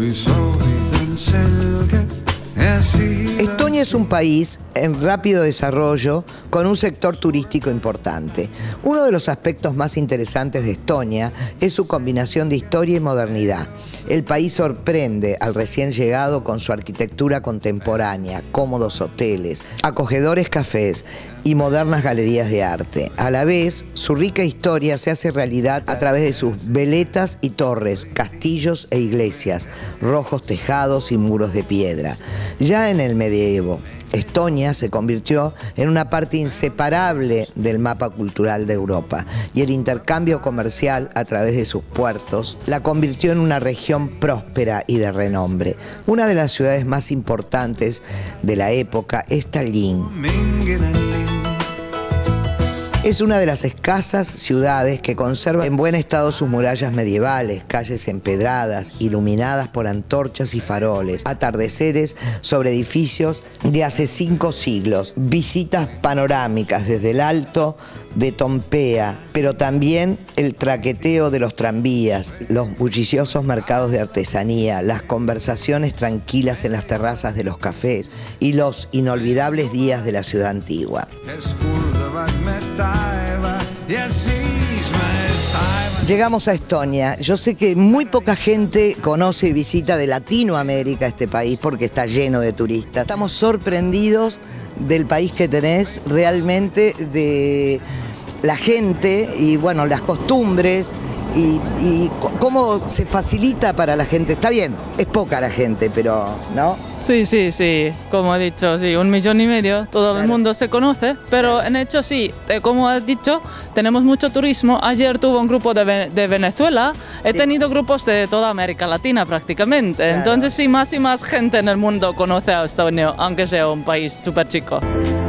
Estonia es un país en rápido desarrollo con un sector turístico importante. Uno de los aspectos más interesantes de Estonia es su combinación de historia y modernidad. El país sorprende al recién llegado con su arquitectura contemporánea, cómodos hoteles, acogedores cafés y modernas galerías de arte. A la vez, su rica historia se hace realidad a través de sus veletas y torres, castillos e iglesias, rojos tejados y muros de piedra. Ya en el medievo, Estonia se convirtió en una parte inseparable del mapa cultural de Europa y el intercambio comercial a través de sus puertos la convirtió en una región próspera y de renombre. Una de las ciudades más importantes de la época es Tallinn. Es una de las escasas ciudades que conserva en buen estado sus murallas medievales, calles empedradas, iluminadas por antorchas y faroles, atardeceres sobre edificios de hace 5 siglos, visitas panorámicas desde el alto de Tompea, pero también el traqueteo de los tranvías, los bulliciosos mercados de artesanía, las conversaciones tranquilas en las terrazas de los cafés y los inolvidables días de la ciudad antigua. Llegamos a Estonia. Yo sé que muy poca gente conoce y visita de Latinoamérica este país porque está lleno de turistas. Estamos sorprendidos del país que tenés, realmente de la gente y bueno, las costumbres y cómo se facilita para la gente. Está bien, es poca la gente, pero ¿no? Sí, sí, sí, como he dicho, sí, 1,5 millones, todo Claro. el mundo se conoce, pero en hecho sí, como has dicho, tenemos mucho turismo. Ayer tuve un grupo de Venezuela, he tenido grupos de toda América Latina prácticamente, Claro. Entonces sí, más y más gente en el mundo conoce a Estonia, aunque sea un país súper chico.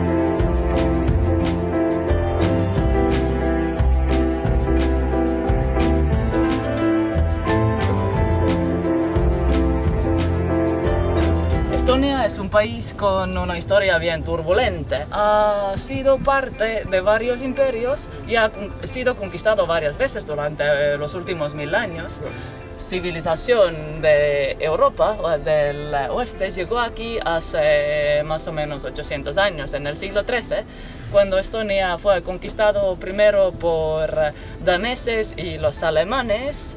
Estonia es un país con una historia bien turbulenta. Ha sido parte de varios imperios y ha sido conquistado varias veces durante los últimos 1000 años. Civilización de Europa, o del oeste, llegó aquí hace más o menos 800 años, en el siglo XIII, cuando Estonia fue conquistado primero por daneses y los alemanes.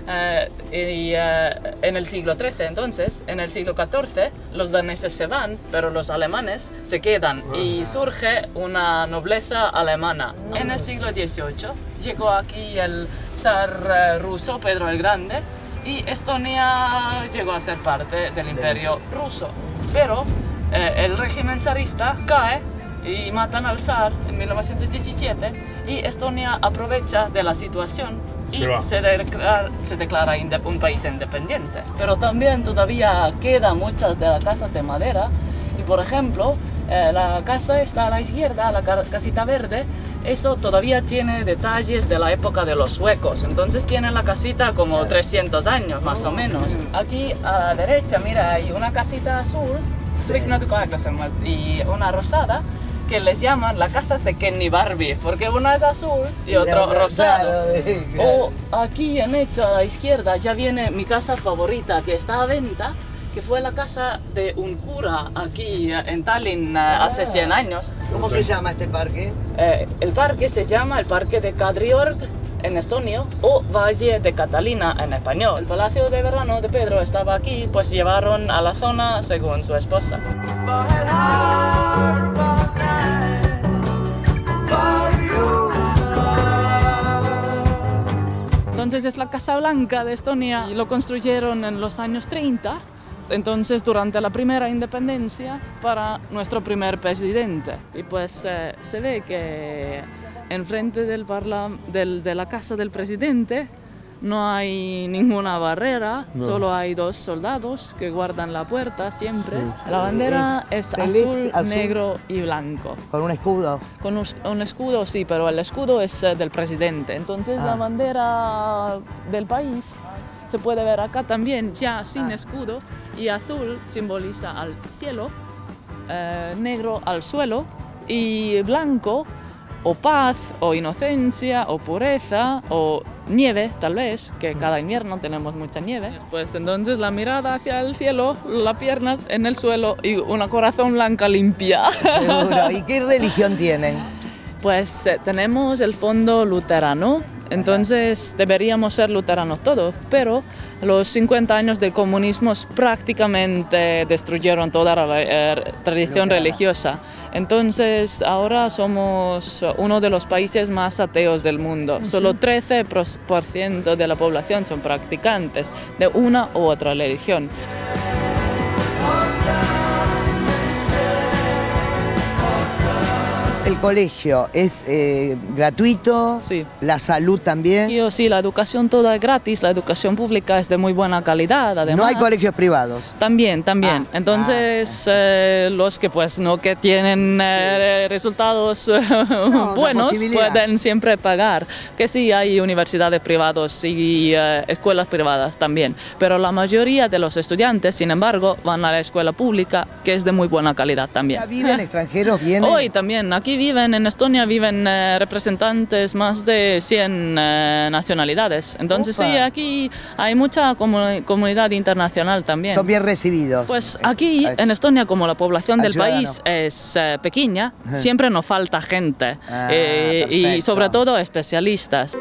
En el siglo XIII, entonces, en el siglo XIV, los daneses se van, pero los alemanes se quedan y surge una nobleza alemana. En el siglo XVIII llegó aquí el zar ruso Pedro el Grande y Estonia llegó a ser parte del imperio ruso. Pero el régimen zarista cae y matan al zar en 1917 y Estonia aprovecha de la situación y se declara un país independiente. Pero también todavía quedan muchas de las casas de madera y, por ejemplo, la casa está a la izquierda, la casita verde, eso todavía tiene detalles de la época de los suecos, entonces tiene la casita como 300 años más o menos. Aquí a la derecha, mira, hay una casita azul y una rosada, que les llaman las casas de Ken y Barbie, porque una es azul y otro rosado. O aquí en hecho a la izquierda ya viene mi casa favorita que está a venta, que fue la casa de un cura aquí en Tallinn hace 100 años. ¿Cómo se llama este parque? El parque se llama el Parque de Kadriorg en estonio o Valle de Catalina en español. El palacio de verano de Pedro estaba aquí, pues llevaron a la zona según su esposa. Entonces es la Casa Blanca de Estonia y lo construyeron en los años 30, entonces durante la primera independencia para nuestro primer presidente. Y pues se ve que enfrente de la casa del presidente no hay ninguna barrera, solo hay 2 soldados que guardan la puerta siempre. La bandera es azul, negro y blanco. ¿Con un escudo? Con un escudo, sí, pero el escudo es del presidente. Entonces la bandera del país se puede ver acá también, ya sin escudo, y azul simboliza al cielo, negro al suelo y blanco o paz, o inocencia, o pureza, o nieve, tal vez, que cada invierno tenemos mucha nieve. Pues entonces la mirada hacia el cielo, las piernas en el suelo y una corazón blanca limpia. Seguro. ¿Y qué religión tienen? Pues tenemos el fondo luterano, entonces deberíamos ser luteranos todos, pero los 50 años del comunismo prácticamente destruyeron toda la tradición religiosa. Entonces ahora somos uno de los países más ateos del mundo. Solo 13% de la población son practicantes de una u otra religión. El colegio es gratuito, Sí. La salud también. Sí, la educación toda es gratis, la educación pública es de muy buena calidad, además. No hay colegios privados. También. Entonces, los que pues no que tienen resultados buenos pueden siempre pagar. Que sí hay universidades privadas y escuelas privadas también, pero la mayoría de los estudiantes, sin embargo, van a la escuela pública, que es de muy buena calidad también. ¿Ya viven extranjeros? ¿Vienen? Hoy también, aquí viven, en Estonia viven representantes más de 100 nacionalidades. Entonces Opa. sí, aquí hay mucha comunidad internacional también. Son bien recibidos. Pues aquí en Estonia, como la población del ciudadano. país es pequeña, siempre nos falta gente y perfecto. sobre todo especialistas.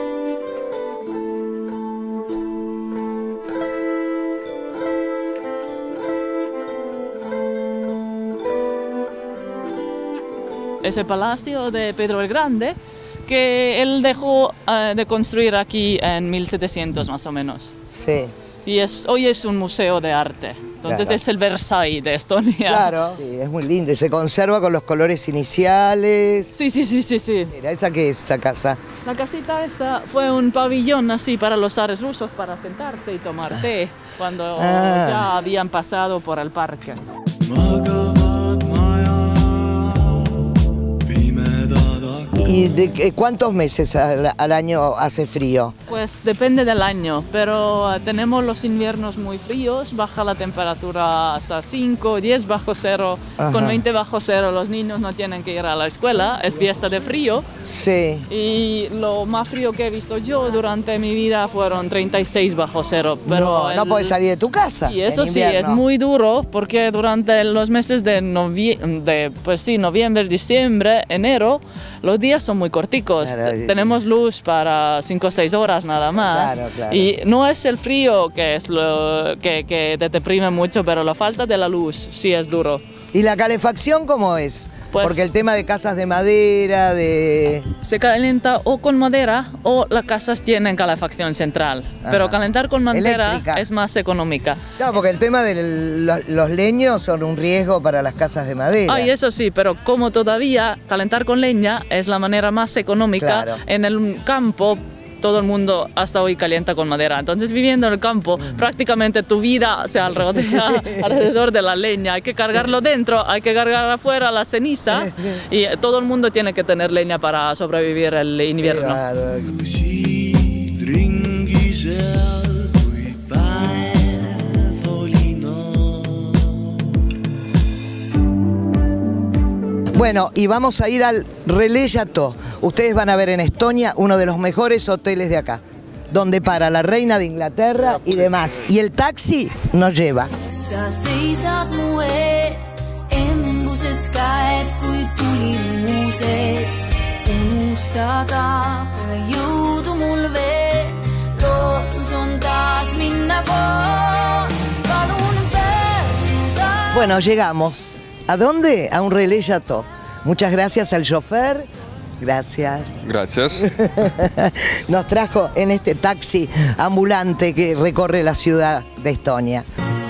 Ese palacio de Pedro el Grande, que él dejó de construir aquí en 1700 más o menos. Sí. Y hoy es un museo de arte. Entonces Claro. es el Versailles de Estonia. Claro. Sí, es muy lindo y se conserva con los colores iniciales. Sí. Mira, ¿esa qué es, esa casa? La casita esa fue un pabellón así para los zares rusos para sentarse y tomar té cuando ya habían pasado por el parque. ¿Y de cuántos meses al año hace frío? Pues depende del año, pero tenemos los inviernos muy fríos, baja la temperatura hasta 5, 10 bajo cero. Ajá. Con 20 bajo cero los niños no tienen que ir a la escuela, es fiesta de frío. Sí. Y lo más frío que he visto yo durante mi vida fueron 36 bajo cero. Pero No puedes salir de tu casa. Y eso en sí, invierno. es muy duro porque durante los meses de noviembre, diciembre, enero, los días son muy corticos. Claro. Tenemos luz para 5 o 6 horas nada más. Claro. Y no es el frío que es lo que te deprime mucho, pero la falta de la luz sí es duro. ¿Y la calefacción cómo es? Pues- Porque el tema de casas de madera, Se calienta o con madera o las casas tienen calefacción central. Pero calentar con madera Eléctrica. es más económica. Claro, porque el tema de los leños son un riesgo para las casas de madera. Ay, eso sí, pero como todavía calentar con leña es la manera más económica, Claro. en el campo todo el mundo hasta hoy calienta con madera. Entonces, viviendo en el campo, prácticamente tu vida se rodea alrededor de la leña. Hay que cargarlo dentro, hay que cargar afuera la ceniza y todo el mundo tiene que tener leña para sobrevivir el invierno. Claro. Bueno, y vamos a ir al Relais Chateau. Ustedes van a ver en Estonia uno de los mejores hoteles de acá, donde para la reina de Inglaterra y demás. Y el taxi nos lleva. Sa seisad mu ees, embuses käed, kui tuli muusees. Unustada pole jõudu mul veel, lootus on taas minna koos. Palun pöörduda. Bueno, llegamos. ¿A dónde? A un Relais Chateau. Muchas gracias al chofer. Gracias. Gracias. Nos trajo en este taxi ambulante que recorre la ciudad de Estonia.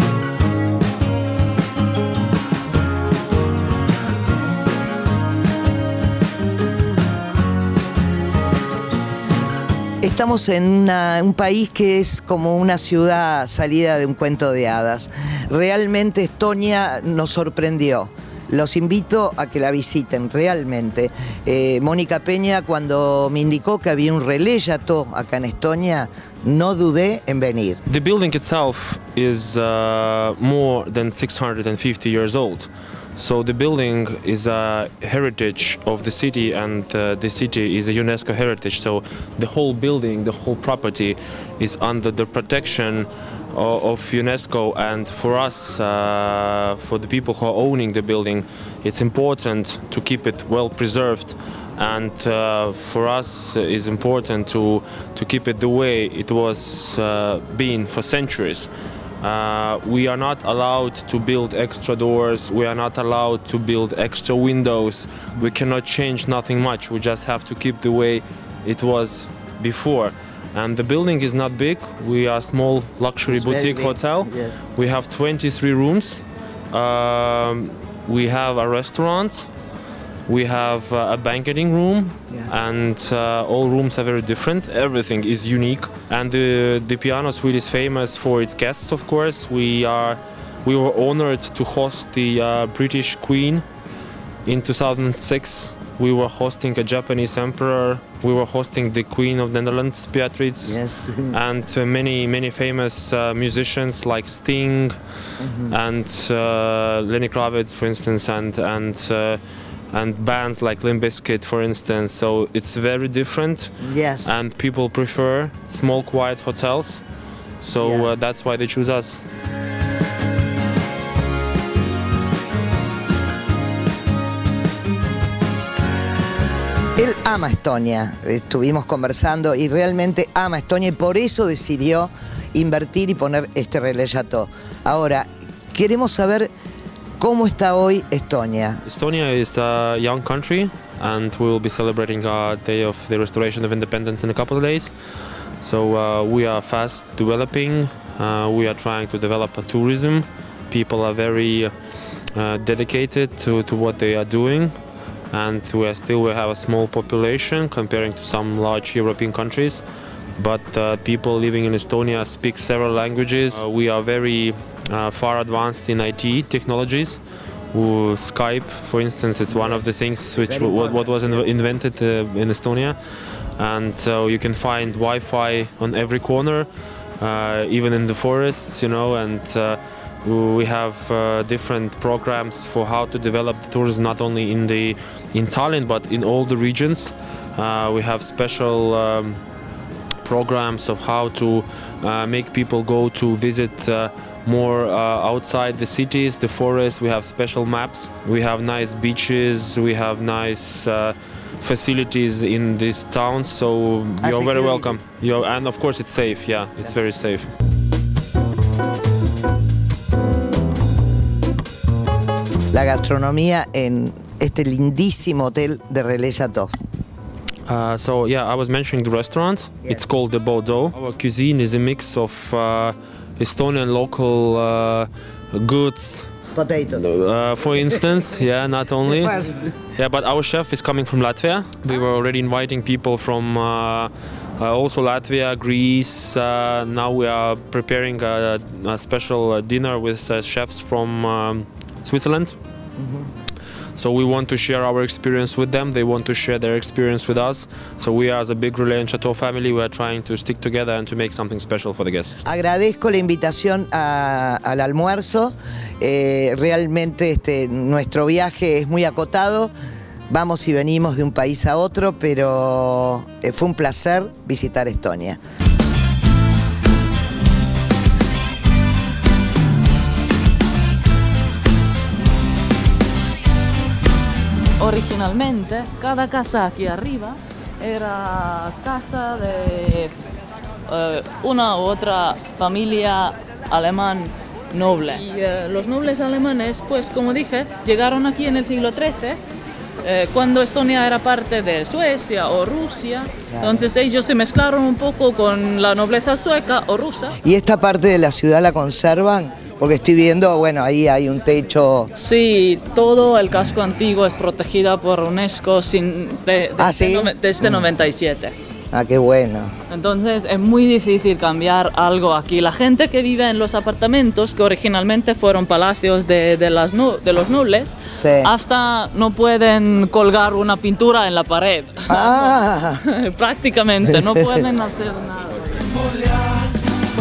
Estamos en un país que es como una ciudad salida de un cuento de hadas. Realmente Estonia nos sorprendió. Los invito a que la visiten, realmente. Mónica Peña, cuando me indicó que había un Relais Chateau acá en Estonia, no dudé en venir. The building itself is more than 650 years old. So the building is a heritage of the city, and the city is a UNESCO heritage. So the whole building, the whole property is under the protection of UNESCO. And for us, for the people who are owning the building, it's important to keep it well preserved. And for us, it's important to keep it the way it was been for centuries. We are not allowed to build extra doors, we are not allowed to build extra windows, we cannot change nothing much, we just have to keep the way it was before. And the building is not big, we are a small luxury boutique hotel. Yes. We have 23 rooms, we have a restaurant, we have a banqueting room, and all rooms are very different. Everything is unique, and the Piano Suite is famous for its guests. Of course, we were honored to host the British Queen in 2006. We were hosting a Japanese emperor. We were hosting the Queen of the Netherlands, Beatrix, and many famous musicians like Sting and Lenny Kravitz, for instance, and bands like Limp Bizkit, for instance. So it's very different, and people prefer small, quiet hotels. So that's why they choose us. Él ama Estonia, estuvimos conversando y realmente ama Estonia y por eso decidió invertir y poner este Relais Château. Ahora, queremos saber ¿cómo está hoy Estonia? Estonia is a young country, and we will be celebrating our day of the restoration of independence in a couple of days. So we are fast developing. We are trying to develop a tourism. People are very dedicated to what they are doing, and we have a small population comparing to some large European countries. But people living in Estonia speak several languages. We are very far advanced in IT technologies. Skype, for instance, it's one of the things what was invented in Estonia, and so you can find Wi-Fi on every corner, even in the forests, you know. And we have different programs for how to develop the tourism, not only in Tallinn but in all the regions. We have special programs of how to make people go to visit more outside the cities, the forests. We have special maps. We have nice beaches. We have nice facilities in these towns. So you're very welcome. And of course it's safe. Yeah, it's very safe. La gastronomía en este lindísimo hotel de Relais Château. So yeah, I was mentioning the restaurant. It's called the Bordeaux. Our cuisine is a mix of Estonian local goods. Potato. For instance, not only. But our chef is coming from Latvia. We were already inviting people from also Latvia, Greece. Now we are preparing a special dinner with chefs from Switzerland. So we want to share our experience with them, they want to share their experience with us. So we as a big Relais Château family, we are trying to stick together and to make something special for the guests. Agradezco la invitación al almuerzo. Realmente nuestro viaje es muy acotado. Vamos y venimos de un país a otro, pero fue un placer visitar Estonia. Originalmente, cada casa aquí arriba era casa de una u otra familia alemán noble. Y los nobles alemanes, pues como dije, llegaron aquí en el siglo XIII, cuando Estonia era parte de Suecia o Rusia. Entonces ellos se mezclaron un poco con la nobleza sueca o rusa. ¿Y esta parte de la ciudad la conservan? Porque estoy viendo, bueno, ahí hay un techo. Sí, todo el casco antiguo es protegida por UNESCO desde 97. Ah, qué bueno. Entonces es muy difícil cambiar algo aquí. La gente que vive en los apartamentos, que originalmente fueron palacios de los nobles, hasta no pueden colgar una pintura en la pared. Ah. Prácticamente, no pueden hacer nada.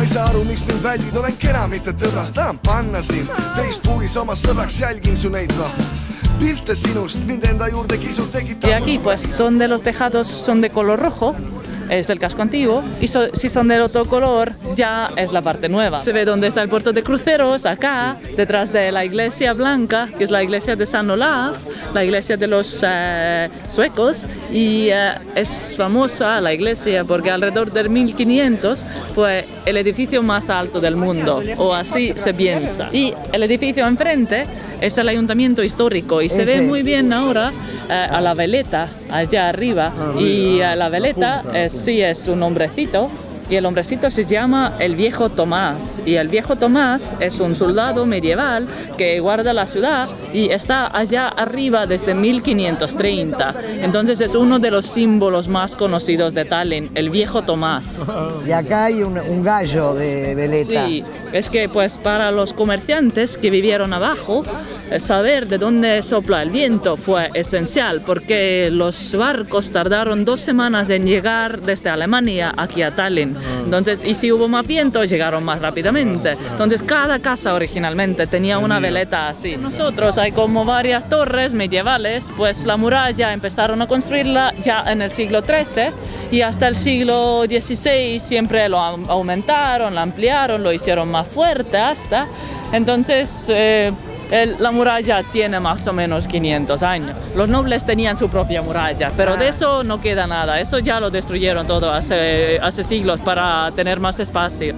saa aru, miks mind väldid, olen kena, mitte tõras, tahan panna sind Facebookis oma sõbraks, jälgin su neid pilte sinust, mind enda juurde kisud tekitab. Y aquí, pues, donde los tejados son de color rojo, es el casco antiguo, y si son del otro color, ya es la parte nueva. Se ve donde está el puerto de cruceros, acá, detrás de la iglesia blanca, que es la iglesia de San Olaf, la iglesia de los suecos, y es famosa la iglesia porque alrededor del 1500 fue el edificio más alto del mundo, o así se piensa. Y el edificio enfrente es el ayuntamiento histórico y se ve muy bien ahora a la veleta allá arriba, y la veleta sí es un hombrecito, y el hombrecito se llama el Viejo Tomás, y el Viejo Tomás es un soldado medieval que guarda la ciudad y está allá arriba desde 1530, entonces es uno de los símbolos más conocidos de Tallinn, el Viejo Tomás. Y acá hay un gallo de veleta. Sí, es que pues para los comerciantes que vivieron abajo, saber de dónde sopla el viento fue esencial, porque los barcos tardaron 2 semanas en llegar desde Alemania aquí a Tallinn. Entonces, y si hubo más viento, llegaron más rápidamente. Entonces, cada casa originalmente tenía una veleta así. Nosotros hay como varias torres medievales, pues la muralla empezaron a construirla ya en el siglo XIII y hasta el siglo XVI siempre lo aumentaron, lo ampliaron, lo hicieron más fuerte hasta. Entonces, la muralla tiene más o menos 500 años. Los nobles tenían su propia muralla, pero de eso no queda nada. Eso ya lo destruyeron todo hace siglos para tener más espacio.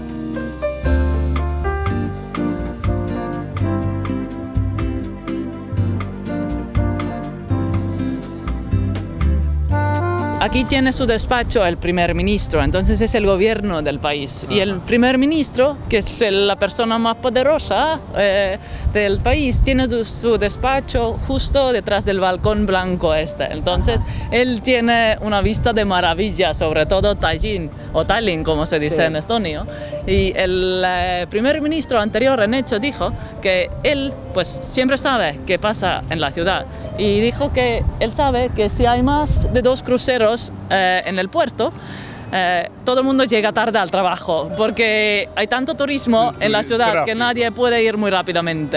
Aquí tiene su despacho el primer ministro, entonces es el gobierno del país. Y el primer ministro, que es la persona más poderosa del país, tiene su despacho justo detrás del balcón blanco este. Entonces él tiene una vista de maravilla, sobre todo Tallinn, o Tallinn como se dice en estonio. Y el primer ministro anterior en hecho dijo que él pues siempre sabe qué pasa en la ciudad. Y dijo que él sabe que si hay más de 2 cruceros en el puerto, todo el mundo llega tarde al trabajo, porque hay tanto turismo en la ciudad que nadie puede ir muy rápidamente.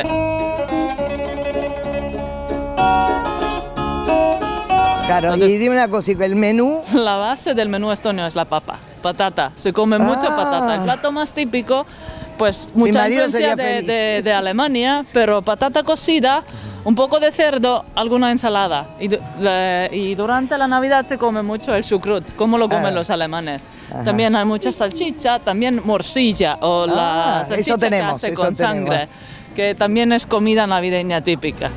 Claro, entonces, y dime una cosa, ¿el menú? La base del menú estonio es la papa, patata. Se come mucho patata. El plato más típico, pues mucha influencia de Alemania, pero patata cocida, un poco de cerdo, alguna ensalada. Y durante la Navidad se come mucho el chucrut, como lo comen los alemanes. También hay mucha salchicha, también morcilla, o la salchicha que hace con sangre, que también es comida navideña típica.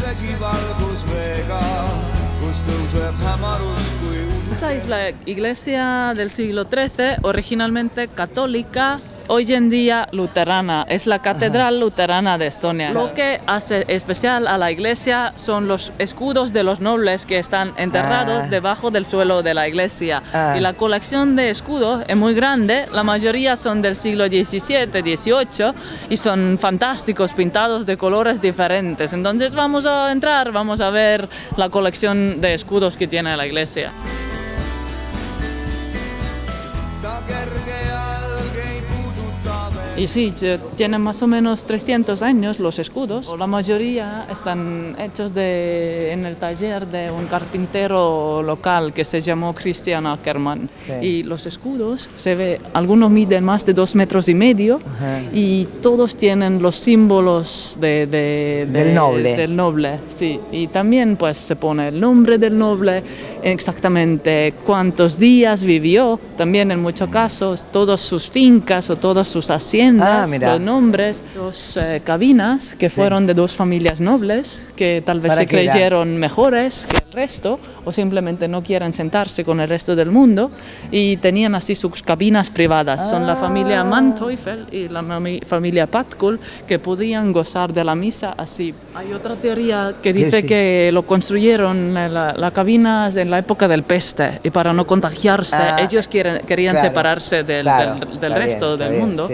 Esta es la iglesia del siglo XIII, originalmente católica, hoy en día luterana. Es la catedral luterana de Estonia. Lo que hace especial a la iglesia son los escudos de los nobles que están enterrados debajo del suelo de la iglesia. Y la colección de escudos es muy grande, la mayoría son del siglo XVII, XVIII y son fantásticos, pintados de colores diferentes. Entonces vamos a entrar, vamos a ver la colección de escudos que tiene la iglesia. Y sí, tienen más o menos 300 años los escudos. La mayoría están hechos en el taller de un carpintero local que se llamó Christian Ackermann. Y los escudos, se ve, algunos miden más de 2,5 metros y todos tienen los símbolos del noble. Sí. Y también pues se pone el nombre del noble, exactamente cuántos días vivió, también en muchos casos todas sus fincas o todas sus haciendas. Los nombres, 2 cabinas que fueron de 2 familias nobles que tal vez se creyeron mejores que el resto o simplemente no quieren sentarse con el resto del mundo y tenían así sus cabinas privadas. Son la familia Manteuffel y la familia Patkul que podían gozar de la misa así. Hay otra teoría que dice que lo construyeron las cabinas en la época del peste y para no contagiarse ellos querían separarse del resto del mundo.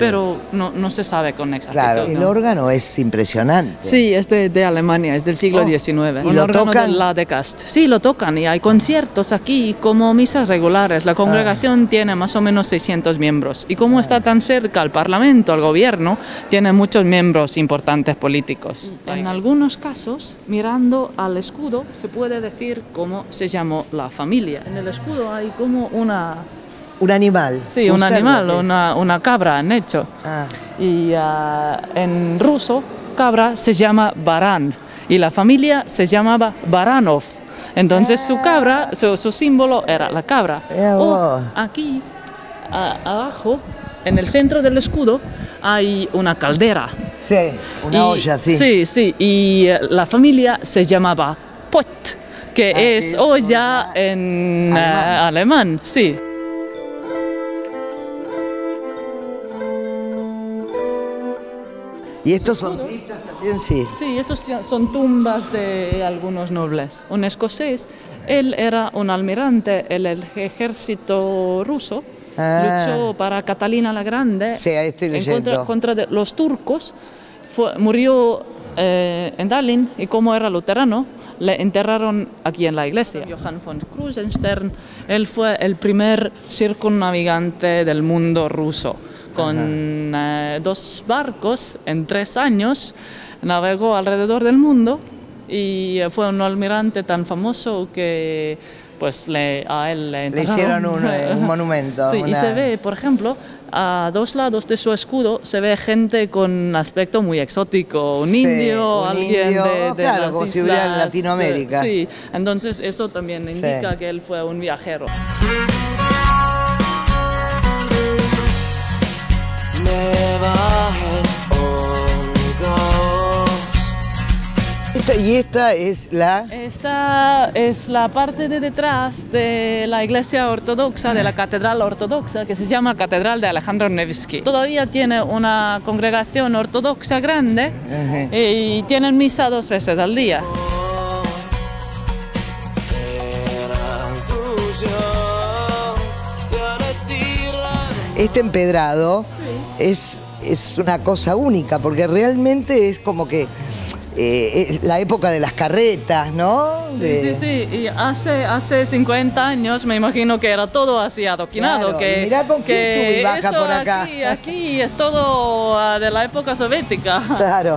pero no se sabe con exactitud. Claro, el ¿no? órgano es impresionante. Sí, es de Alemania, es del siglo XIX. ¿Y Un lo órgano tocan? de la de Cast. Sí, lo tocan y hay conciertos aquí como misas regulares. La congregación tiene más o menos 600 miembros y como está tan cerca al Parlamento, al gobierno, tiene muchos miembros importantes políticos. En algunos casos, mirando al escudo, se puede decir cómo se llamó la familia. En el escudo hay como Un animal. sí, un cerdo, animal, ¿qué es? una cabra han hecho. Ah. Y en ruso, cabra se llama Baran y la familia se llamaba Baranov. Entonces su cabra, su símbolo era la cabra. O aquí, abajo, en el centro del escudo, hay una caldera. Sí, una olla, sí. Sí, sí, y la familia se llamaba Pot, que es olla en alemán, sí. ¿Y estos son criptas también? Sí. Sí, esos son tumbas de algunos nobles. Un escocés, él era un almirante en el ejército ruso, luchó para Catalina la Grande Sí, ahí estoy leyendo. contra los turcos, murió en Tallinn y como era luterano, le enterraron aquí en la iglesia. Johann von Krusenstern, él fue el primer circunnavegante del mundo ruso. Con 2 barcos en 3 años navegó alrededor del mundo y fue un almirante tan famoso que pues a él le hicieron un monumento. Sí, y se ve, por ejemplo, a 2 lados de su escudo se ve gente con aspecto muy exótico, un indio, un alguien indio, de claro, las como si hubiera en islas, Latinoamérica. Sí, entonces eso también indica que él fue un viajero. Y esta es la... Esta es la parte de detrás de la iglesia ortodoxa, de la catedral ortodoxa, que se llama Catedral de Alejandro Nevsky. Todavía tiene una congregación ortodoxa grande y tienen misa 2 veces al día. Este empedrado es una cosa única, porque realmente es como que es la época de las carretas, ¿no? Sí, y hace 50 años me imagino que era todo así adoquinado. Claro, y mirá con quién sube y baja eso por acá. Aquí es todo de la época soviética. Claro.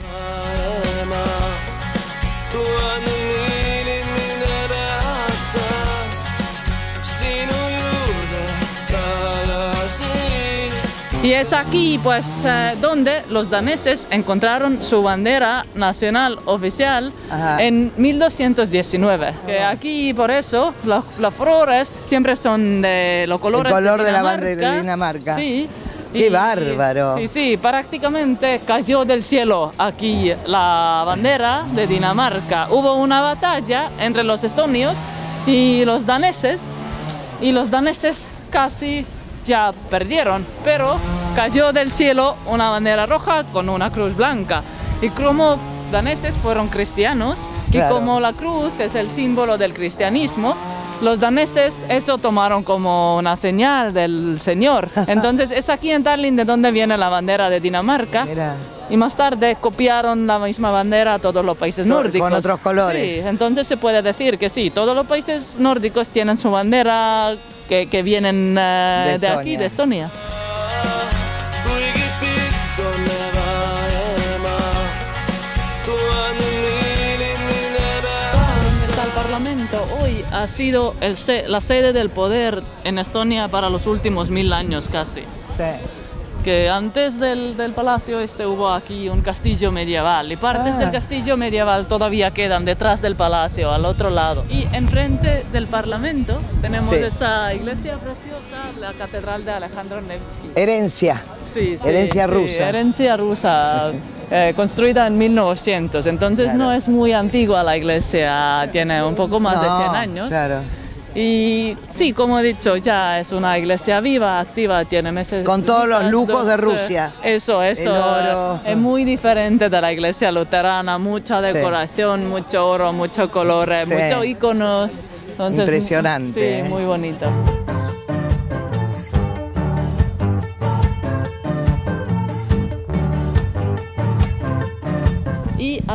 Y es aquí, pues, donde los daneses encontraron su bandera nacional oficial en 1219. Que aquí, por eso, las flores siempre son de los colores el color de la bandera de Dinamarca. Sí. ¡Qué bárbaro! Sí, prácticamente cayó del cielo aquí la bandera de Dinamarca. Hubo una batalla entre los estonios y los daneses casi ya perdieron, pero cayó del cielo una bandera roja con una cruz blanca. Y como daneses fueron cristianos, claro, y como la cruz es el símbolo del cristianismo, los daneses eso tomaron como una señal del Señor. Entonces es aquí en Tallinn de donde viene la bandera de Dinamarca. Mira. Y más tarde copiaron la misma bandera a todos los países nórdicos. Con otros colores. Sí, entonces se puede decir que sí, todos los países nórdicos tienen su bandera que vienen de aquí, de Estonia. El Parlamento hoy ha sido la sede del poder en Estonia para los últimos 1000 años casi. Sí. Que antes del palacio hubo aquí un castillo medieval y partes del castillo medieval todavía quedan detrás del palacio, al otro lado. Y enfrente del Parlamento tenemos esa iglesia preciosa, la Catedral de Alejandro Nevsky. Herencia. Sí, herencia rusa. Sí, herencia rusa, construida en 1900, entonces no es muy antigua la iglesia, tiene un poco más de 100 años. Claro. Y sí, como he dicho, ya es una iglesia viva, activa, tiene meses... Con todos los lujos de Rusia. Eso. El oro. Es muy diferente de la iglesia luterana, mucha decoración, mucho oro, mucho color, muchos iconos. Entonces, impresionante. Sí, muy bonito.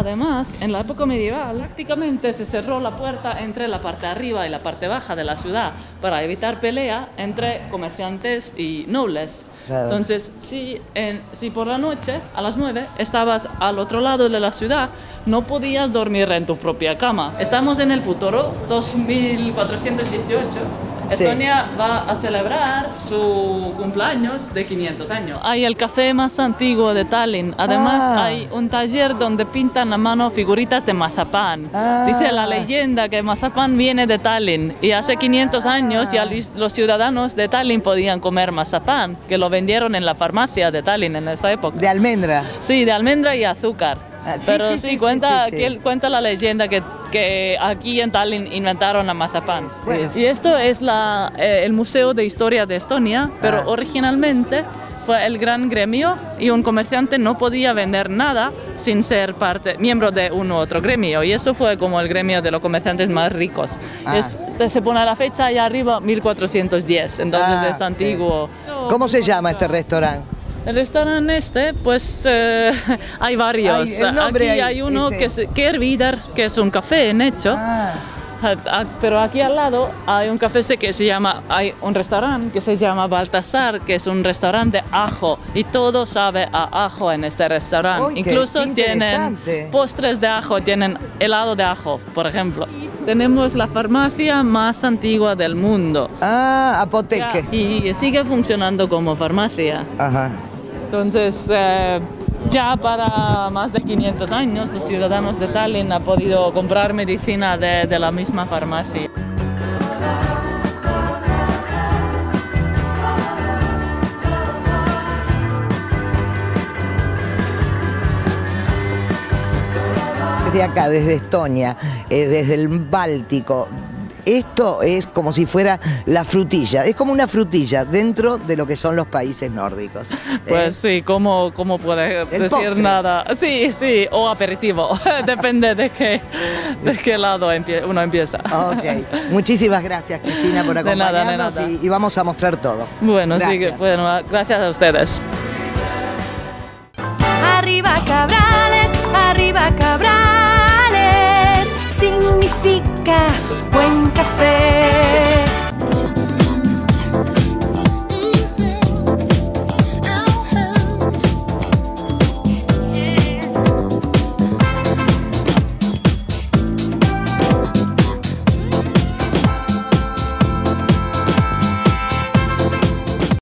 además, en la época medieval, prácticamente se cerró la puerta entre la parte arriba y la parte baja de la ciudad para evitar pelea entre comerciantes y nobles. Claro. Entonces, si por la noche, a las 9, estabas al otro lado de la ciudad, no podías dormir en tu propia cama. Estamos en el futuro, 2418. Sí. Estonia va a celebrar su cumpleaños de 500 años. Hay el café más antiguo de Tallinn. Además, hay un taller donde pintan a mano figuritas de mazapán. Dice la leyenda que mazapán viene de Tallinn y hace 500 años ya los ciudadanos de Tallinn podían comer mazapán, que lo vendieron en la farmacia de Tallinn en esa época. De almendra. Sí, de almendra y azúcar. Sí, Pero sí, cuenta, sí. cuenta la leyenda que aquí en Tallinn inventaron la mazapán. Pues. Y esto es el Museo de Historia de Estonia, pero originalmente fue el gran gremio y un comerciante no podía vender nada sin ser miembro de un u otro gremio. Y eso fue como el gremio de los comerciantes más ricos. Se pone la fecha allá arriba, 1410, entonces es antiguo. Sí. ¿Cómo se llama este restaurante? El restaurante pues hay varios. Aquí hay uno que es Kervider, que es un café en hecho. Pero aquí al lado hay un café que se llama, hay un restaurante que se llama Baltasar, que es un restaurante de ajo y todo sabe a ajo en este restaurante. Incluso tienen postres de ajo, tienen helado de ajo, por ejemplo. Tenemos la farmacia más antigua del mundo. Apoteque. Y sigue funcionando como farmacia. Ajá. Entonces, ya para más de 500 años, los ciudadanos de Tallinn han podido comprar medicina de la misma farmacia. Desde acá, desde Estonia, desde el Báltico, esto es como si fuera la frutilla, es como una frutilla dentro de lo que son los países nórdicos. Pues sí, ¿cómo puede decir postre. nada? Sí, o aperitivo, depende de qué lado uno empieza. Ok, muchísimas gracias Cristina por acompañarnos de nada. Y vamos a mostrar todo. Bueno, gracias. Gracias a ustedes. Arriba Cabrales, significa buen café.